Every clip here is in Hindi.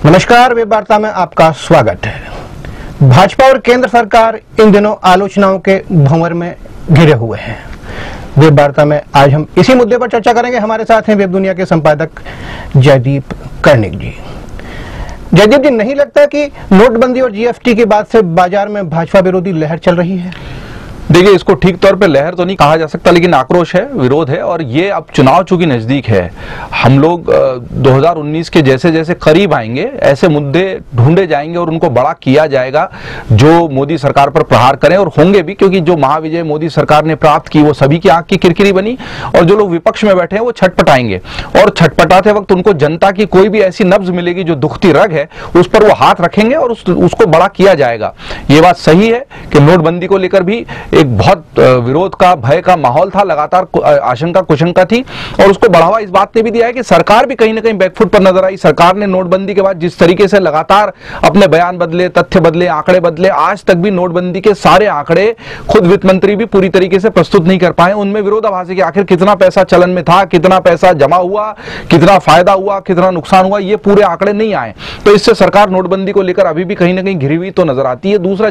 नमस्कार, वेब वार्ता में आपका स्वागत है। भाजपा और केंद्र सरकार इन दिनों आलोचनाओं के भंवर में घिरे हुए हैं। वेब वार्ता में आज हम इसी मुद्दे पर चर्चा करेंगे। हमारे साथ हैं वेब दुनिया के संपादक जयदीप कर्णिक जी। जयदीप जी, नहीं लगता कि नोटबंदी और जीएसटी के बाद से बाजार में भाजपा विरोधी लहर चल रही है? देखिए, इसको ठीक तौर पे लहर तो नहीं कहा जा सकता, लेकिन आक्रोश है, विरोध है। और ये अब चुनाव चूंकि नजदीक है, हम लोग 2019 के जैसे जैसे करीब आएंगे ऐसे मुद्दे ढूंढे जाएंगे और उनको बड़ा किया जाएगा जो मोदी सरकार पर प्रहार करें, और होंगे भी, क्योंकि जो महाविजय मोदी सरकार ने प्राप्त की वो सभी की आंख की किरकिरी बनी। और जो लोग विपक्ष में बैठे हैं वो छटपटाएंगे, और छटपटाते वक्त उनको जनता की कोई भी ऐसी नब्ज मिलेगी जो दुखती रग है, उस पर वो हाथ रखेंगे और उसको बड़ा किया जाएगा। ये बात सही है कि नोटबंदी को लेकर भी एक बहुत विरोध का, भय का माहौल था, लगातार आशंका कुशंका थी, और उसको बढ़ावा इस बात ने भी दिया है कि सरकार भी कहीं ना कहीं बैकफुट पर नजर आई। सरकार ने नोटबंदी के बाद जिस तरीके से लगातार अपने बयान बदले, तथ्य बदले, आंकड़े बदले, आज तक भी नोटबंदी के सारे आंकड़े खुद वित्त मंत्री भी पूरी तरीके से प्रस्तुत नहीं कर पाए। उनमें विरोधाभास है कि आखिर कितना पैसा चलन में था, कितना पैसा जमा हुआ, कितना फायदा हुआ, कितना नुकसान हुआ, ये पूरे आंकड़े नहीं आए। तो इससे सरकार नोटबंदी को लेकर अभी भी कहीं ना कहीं घिरी हुई तो नजर आती है। दूसरा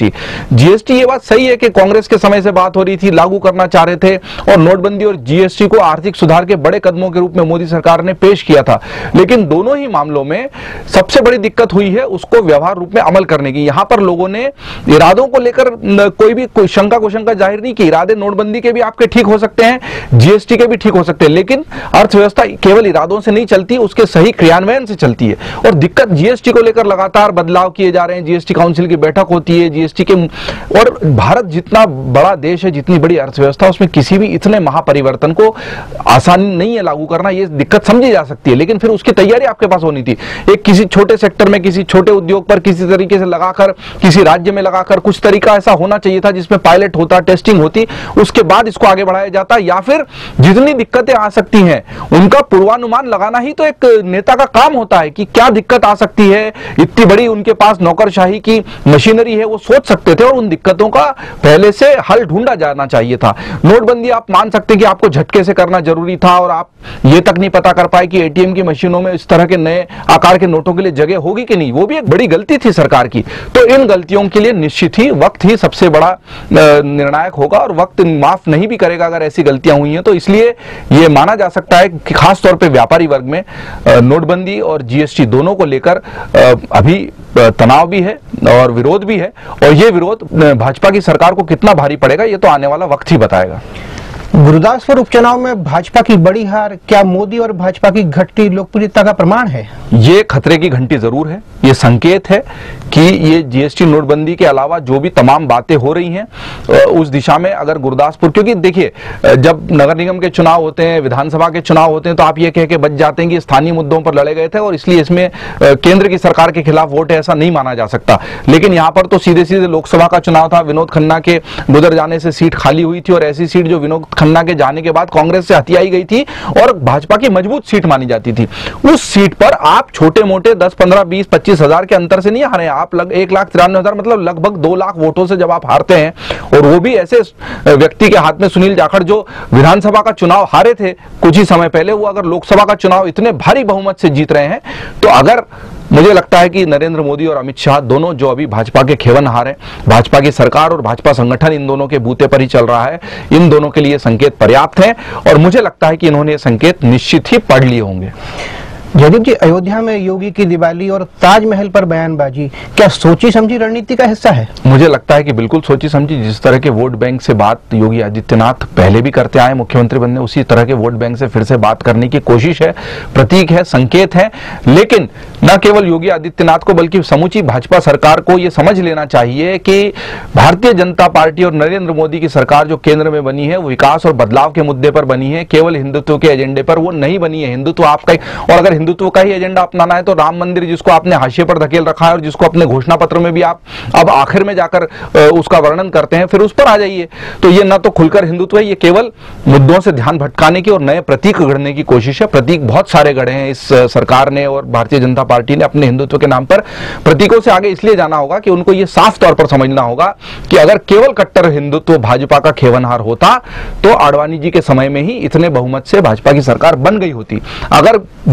जीएसटी, ये बात सही है कि कांग्रेस के समय से बात हो रही थी, लागू करना चाह रहे थे, और नोटबंदी और जीएसटी को आर्थिक सुधार के बड़े कदमों के रूप में मोदी सरकार ने पेश किया था। लेकिन दोनों ही मामलों में सबसे बड़ी दिक्कत हुई है उसको व्यवहार रूप में अमल करने की। यहां पर लोगों ने इरादों को लेकर कोई शंका कुशंका जाहिर नहीं की। इरादे नोटबंदी के भी आपके ठीक हो सकते हैं, जीएसटी के भी ठीक हो सकते हैं, लेकिन अर्थव्यवस्था केवल इरादों से नहीं चलती, उसके सही क्रियान्वयन से चलती है। और दिक्कत जीएसटी को लेकर लगातार बदलाव किए जा रहे हैं, जीएसटी काउंसिल की बैठक होती है, जीएसटी के, और भारत जितना बड़ा देश है, जितनी बड़ी अर्थव्यवस्था, उसमें किसी भी इतने महापरिवर्तन को आसान नहीं है लागू करना। ये दिक्कत समझी जा सकती है, लेकिन फिर उसकी तैयारी आपके पास होनी थी। एक किसी छोटे सेक्टर में, किसी छोटे उद्योग पर किसी तरीके से लगाकर, किसी राज्य में लगाकर, कुछ तरीका ऐसा होना चाहिए था जिसमें पायलट होता, टेस्टिंग होती, उसके बाद इसको आगे बढ़ाया जाता। या फिर जितनी दिक्कतें आ सकती हैं उनका पूर्वानुमान लगाना ही तो एक नेता का काम होता है कि क्या दिक्कत आ सकती है। इतनी बड़ी उनके पास नौकरशाही की मशीनरी है, वो सोच सकते थे और उन दिक्कतों का पहले से हल ढूंढा जाना चाहिए था। नोटबंदी आप मान सकते हैं कि आपको झटके से करना जरूरी था, और आप ये तक नहीं पता कर पाए कि एटीएम की मशीनों में इस तरह के नए आकार के नोटों के लिए जगह होगी कि नहीं। वो भी एक बड़ी गलती थी सरकार की। तो इन गलतियों के लिए निश्चित ही वक्त ही सबसे बड़ा निर्णायक होगा, और वक्त माफ नहीं भी करेगा अगर ऐसी गलतियां हुई हैं। तो इसलिए यह माना जा सकता है कि खासतौर पर व्यापारी वर्ग में नोटबंदी और जीएसटी दोनों को लेकर अभी तनाव भी है और विरोध भी है, और यह विरोध भाजपा की सरकार को कितना भारी पड़ेगा ये तो आने वाला वक्त ही बताएगा। गुरुदासपुर उपचुनाव में भाजपा की बड़ी हार क्या मोदी और भाजपा की घटती लोकप्रियता का प्रमाण है? ये खतरे की घंटी जरूर है। ये संकेत है कि ये जीएसटी नोटबंदी के अलावा जो भी तमाम बातें हो रही हैं उस दिशा में अगर गुरुदासपुर, क्योंकि देखिए जब नगर निगम के चुनाव होते हैं, विधानसभा के चुनाव होते हैं, तो आप ये कह के बच जाते हैं कि स्थानीय मुद्दों पर लड़े गए थे और इसलिए इसमें केंद्र की सरकार के खिलाफ वोट है, ऐसा नहीं माना जा सकता। लेकिन यहाँ पर तो सीधे सीधे लोकसभा का चुनाव था। विनोद खन्ना के गुजर जाने से सीट खाली हुई थी, और ऐसी सीट जो विनोद खन्ना के जाने के बाद कांग्रेस से हथियाई गई थी और भाजपा की मजबूत सीट मानी जाती थी। उस सीट पर आप छोटे मोटे 10, 15, 20, 25 हजार के अंतर से नहीं हारे। आप 1,93,000 मतलब लगभग 2 लाख वोटों से जब आप हारते हैं, और वो भी ऐसे व्यक्ति के हाथ में, सुनील जाखड़, जो विधानसभा का चुनाव हारे थे कुछ ही समय पहले, वो अगर लोकसभा का चुनाव इतने भारी बहुमत से जीत रहे हैं, तो अगर मुझे लगता है कि नरेंद्र मोदी और अमित शाह दोनों जो अभी भाजपा के खेवनहार हैं, भाजपा की सरकार और भाजपा संगठन इन दोनों के बूते पर ही चल रहा है, इन दोनों के लिए संकेत पर्याप्त हैं, और मुझे लगता है कि इन्होंने ये संकेत निश्चित ही पढ़ लिए होंगे। जयदीप जी, अयोध्या में योगी की दिवाली और ताजमहल पर बयानबाजी क्या सोची समझी रणनीति का हिस्सा है? मुझे लगता है कि बिल्कुल सोची समझी। जिस तरह के वोट बैंक से बात योगी आदित्यनाथ पहले भी करते आए मुख्यमंत्री बनने, उसी तरह के वोट बैंक से फिर से बात करने की कोशिश है, प्रतीक है, संकेत है। लेकिन न केवल योगी आदित्यनाथ को बल्कि समूची भाजपा सरकार को यह समझ लेना चाहिए कि भारतीय जनता पार्टी और नरेंद्र मोदी की सरकार जो केंद्र में बनी है वो विकास और बदलाव के मुद्दे पर बनी है, केवल हिंदुत्व के एजेंडे पर वो नहीं बनी है। हिंदुत्व आपका, और अगर हिंदुत्व का ही एजेंडा अपनाना है तो राम मंदिर, जिसको आपने हाशिए पर धकेल रखा है और जिसको अपने घोषणा पत्र में भी आप अब आखिर में जाकर उसका वर्णन करते हैं, फिर उस पर आ जाइए। तो ये ना तो खुलकर हिंदुत्व है, ये केवल मुद्दों से ध्यान भटकाने की और नए प्रतीक गढ़ने की कोशिश है। प्रतीक बहुत सारे गढ़े हैं इस सरकार ने और भारतीय जनता पार्टी ने अपने हिंदुत्व के नाम पर। प्रतीकों से आगे इसलिए जाना होगा कि उनको ये साफ तौर पर समझना होगा कि अगर केवल कट्टर हिंदुत्व भाजपा का खेवनहार होता तो आडवाणी जी के समय में ही इतने बहुमत से भाजपा की सरकार बन गई होती। अगर देश के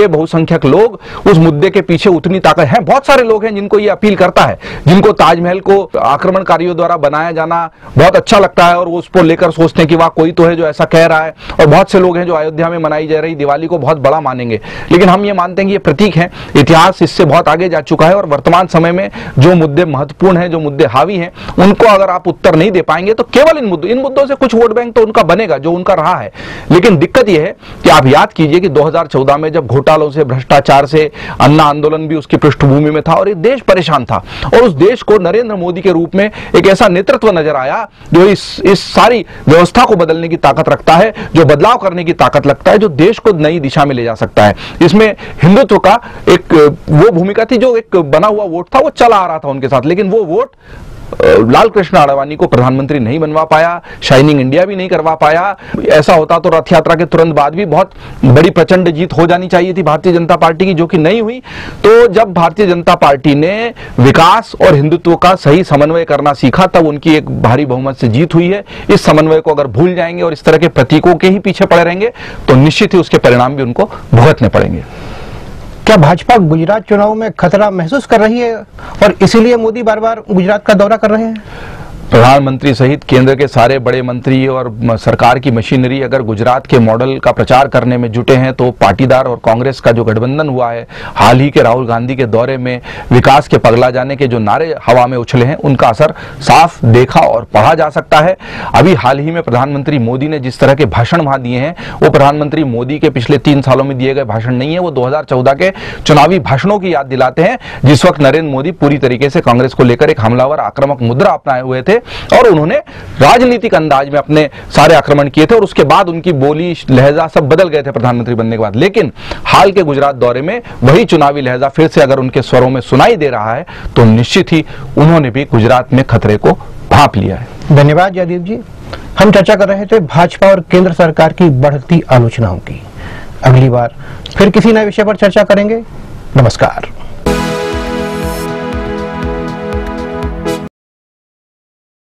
के बहुसंख्यक लोग उस मुद्दे के पीछे उतनी ताकत है। बहुत सारे लोग हैं जिनको ये अपील करता है, जिनको ताजमहल को आक्रमणकारियों द्वारा बनाया जाना बहुत अच्छा लगता है और वो उसको लेकर सोचते हैं कि वाह कोई तो है जो ऐसा कह रहा है। और बहुत से लोग हैं जो अयोध्या में मनाई जा रही दिवाली को बहुत बड़ा मानेंगे, लेकिन हम ये मानते हैं कि ये प्रतीक है। इतिहास इससे बहुत आगे जा चुका है और वर्तमान समय में जो मुद्दे महत्वपूर्ण हैं, जो मुद्दे हावी हैं, उनको अगर आप उत्तर नहीं दे पाएंगे तो केवल इन मुद्दों से कुछ वोट बैंक तो उनका बनेगा जो उनका रहा है। लेकिन दिक्कत यह है कि आप याद कीजिए कि 2014 में जब घोटालों से, भ्रष्टाचार से अन्ना आंदोलन भी उसकी पृष्ठभूमि में था और एक देश परेशान था, और उस देश को नरेंद्र मोदी के रूप में एक ऐसा नेतृत्व नजर आया जो इस सारी व्यवस्था को बदलने की ताकत रखता है, जो बदलाव करने की ताकत रखता है, जो देश को नई दिशा में ले जा सकता है। इसमें हिंदुत्व का एक वो भूमिका थी, जो एक बना हुआ वोट था वो चला आ रहा था उनके साथ, लेकिन वो वोट लाल कृष्ण आडवाणी को प्रधानमंत्री नहीं बनवा पाया, शाइनिंग इंडिया भी नहीं करवा पाया। ऐसा होता तो रथ यात्रा के तुरंत बाद भी बहुत बड़ी प्रचंड जीत हो जानी चाहिए थी भारतीय जनता पार्टी की, जो कि नहीं हुई। तो जब भारतीय जनता पार्टी ने विकास और हिंदुत्व का सही समन्वय करना सीखा, तब उनकी एक भारी बहुमत से जीत हुई है। इस समन्वय को अगर भूल जाएंगे और इस तरह के प्रतीकों के ही पीछे पड़े रहेंगे तो निश्चित ही उसके परिणाम भी उनको भुगतने पड़ेंगे। क्या भाजपा गुजरात चुनाव में खतरा महसूस कर रही है और इसीलिए मोदी बार बार गुजरात का दौरा कर रहे हैं? प्रधानमंत्री सहित केंद्र के सारे बड़े मंत्री और सरकार की मशीनरी अगर गुजरात के मॉडल का प्रचार करने में जुटे हैं तो पाटीदार और कांग्रेस का जो गठबंधन हुआ है, हाल ही के राहुल गांधी के दौरे में विकास के पगला जाने के जो नारे हवा में उछले हैं, उनका असर साफ देखा और पढ़ा जा सकता है। अभी हाल ही में प्रधानमंत्री मोदी ने जिस तरह के भाषण वहां दिए हैं, वो प्रधानमंत्री मोदी के पिछले 3 सालों में दिए गए भाषण नहीं है, वो 2014 के चुनावी भाषणों की याद दिलाते हैं, जिस वक्त नरेंद्र मोदी पूरी तरीके से कांग्रेस को लेकर एक हमलावर आक्रामक मुद्रा अपनाए हुए थे और उन्होंने राजनीतिक अंदाज में अपने सारे आक्रमण किए थे और उसके बाद उनकी बोली, लहजा सब बदल गए थे प्रधानमंत्री बनने के बाद। लेकिन हाल के गुजरात दौरे में वही चुनावी लहजा फिर से अगर उनके स्वरों में सुनाई दे रहा है तो निश्चित ही उन्होंने भी गुजरात में खतरे को भांप लिया है। धन्यवाद जयदीप जी। हम चर्चा कर रहे थे भाजपा और केंद्र सरकार की बढ़ती आलोचनाओं की। अगली बार फिर किसी नए विषय पर चर्चा करेंगे। नमस्कार।